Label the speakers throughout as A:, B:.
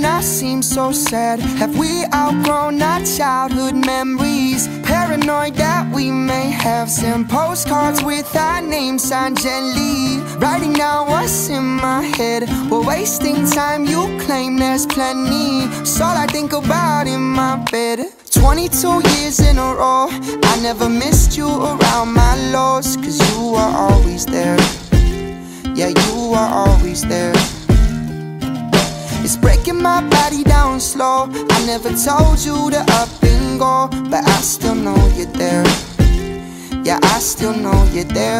A: not seem so sad? Have we outgrown our childhood memories? Paranoid that we may have sent postcards with our names signed gently, writing down what's in my head. We're wasting time, you claim there's plenty. It's all I think about in my bed. 22 years in a row, I never missed you around my lows, 'cause you were always there. Yeah, you were always there. It's breaking my body down slow. I never told you to up and go, but I still know you're there. Yeah, I still know you're there.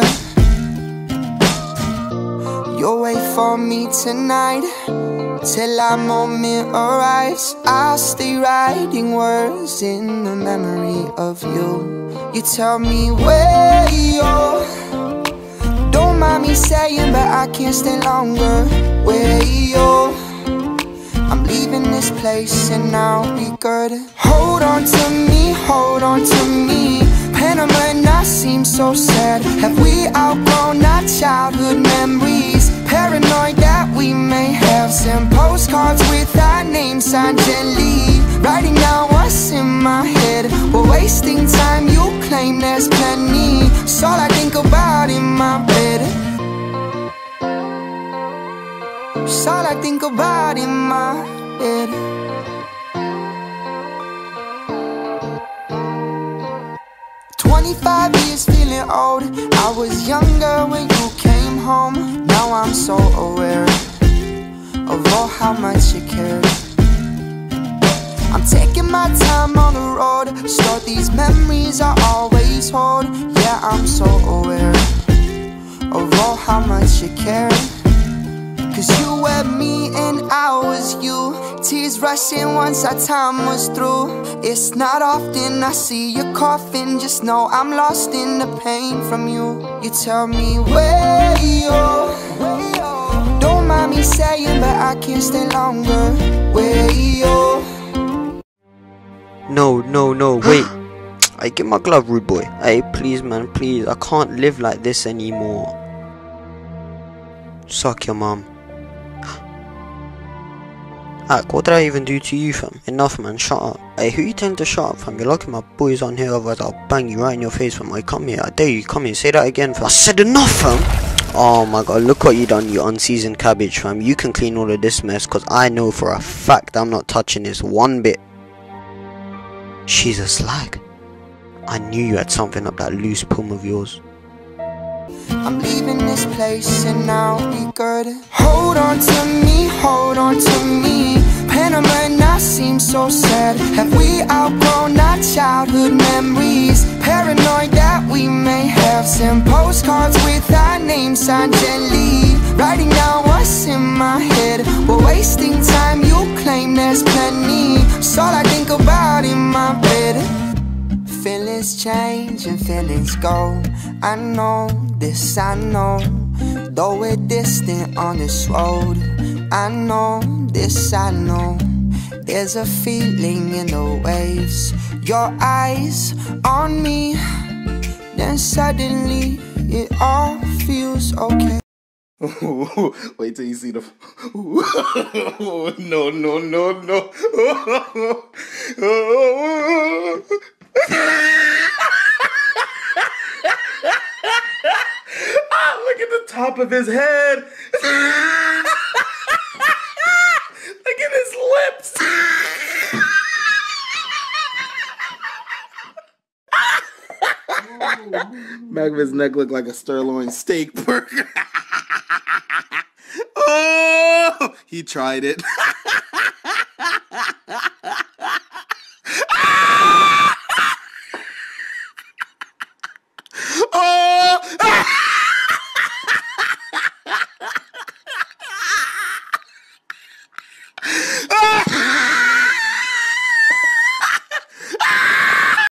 A: You'll wait for me tonight till our moment arrives. I'll stay writing words in the memory of you. You tell me where you're, don't mind me saying, but I can't stay longer. Where you're, I'm leaving this place and I'll be good. Hold on to me, hold on to me. Panama not seem so sad. Have we outgrown our childhood memories? Paranoid that we may have sent postcards with our names signed gently, writing down what's in my head. We're wasting time, you claim there's plenty. It's all I think about in my bed. It's all I think about in my bed. "25 years feeling old. I was younger when you came home. Now I'm so aware of all how much you cared. I'm taking my time on the road. Store these memories I always hold. Yeah, I'm so aware of all how much you cared. 'Cause you were me and I was you. Tears rushing once our time was through. It's not often I see you coughing. Just know I'm lost in the pain from you. You tell me where you're, don't mind me saying, but I can't stay longer. Where you're.
B: No, wait. I get my glove, rude boy. Hey, please man, please. I can't live like this anymore. Suck your mum. Ack, what did I even do to you, fam? Enough, man, shut up. Hey, who you telling to shut up, fam? You're lucky my boys on here, otherwise I'll bang you right in your face, fam. Hey, come here, I dare you, come here, say that again, fam. I said enough, fam! Oh my god, look what you done, you unseasoned cabbage, fam. You can clean all of this mess, cause I know for a fact I'm not touching this one bit. She's a slag. I knew you had something up that loose palm of yours.
A: I'm leaving this place and I'll be good. Hold on to me, hold on to me. Panama not seem so sad. Have we outgrown our childhood memories? Paranoid that we may have sent postcards with our names signed gently, writing down what's in my head. We're wasting time, you claim there's plenty. It's all I think about in my bed. Feelings change and feelings go. I know this, I know. Though we're distant on this road, I know this, I know. There's a feeling in the waves. Your eyes on me, then suddenly it all feels okay.
C: Wait till you see the. No. Look at the top of his head. Look at his lips. Back of his neck looked like a sirloin steak burger. Oh, he tried it.